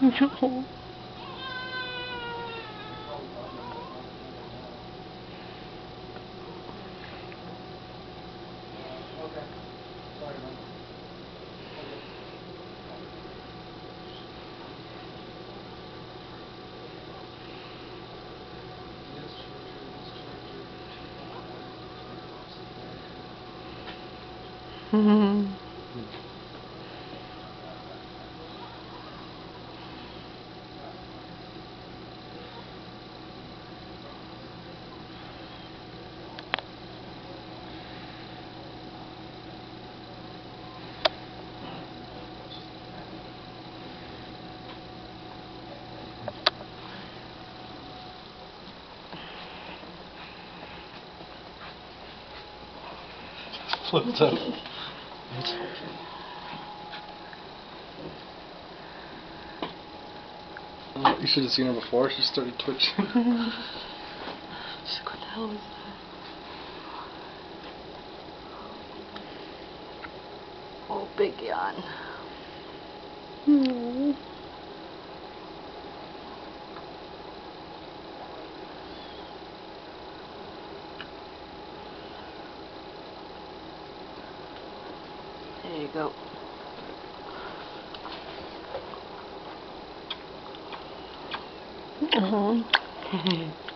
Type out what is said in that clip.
No. Flipped out. You should have seen her before. She started twitching. She's like, what the hell was that? Oh, big yawn. No. There you go. Uh-huh.